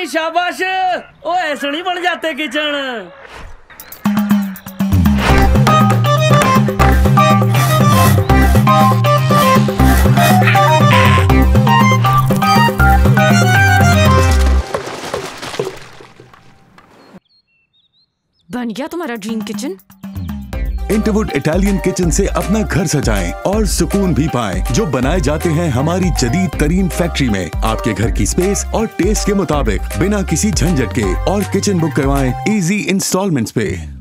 भाई शाबाश, ओ ऐसे नहीं बन जाते किचन। बन गया तुम्हारा dream kitchen. Interwood Italian kitchen से अपना घर सजाएं और सुकून भी पाएं, जो बनाए जाते हैं हमारी जदीद तरीन फैक्ट्री में आपके घर की स्पेस और टेस्ट के मुताबिक, बिना किसी झंझट के। और किचन बुक करवाएं इजी इंस्टॉलमेंट्स पे।